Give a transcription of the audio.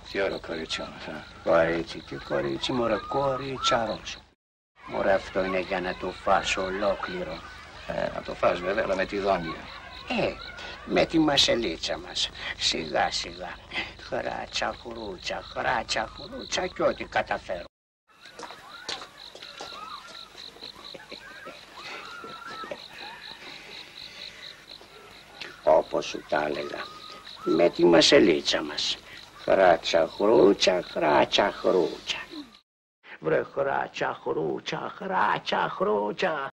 Τι ωραίο κορίτσι όμως, Κορίτσι, τι κορίτσι, μωρέ, κοριτσαρός. Μωρέ, αυτό είναι για να το φας ολόκληρο. Να το φας βέβαια, αλλά με τη δόντια. Με τη μασελίτσα μας. Σιγά σιγά. Χράτσα χουρούτσα κι ό,τι καταφέρω. Όπως σου τα έλεγα. Με τη μασελίτσα μας. Χράτσα χρούτσα. Βρε χράτσα χρούτσα.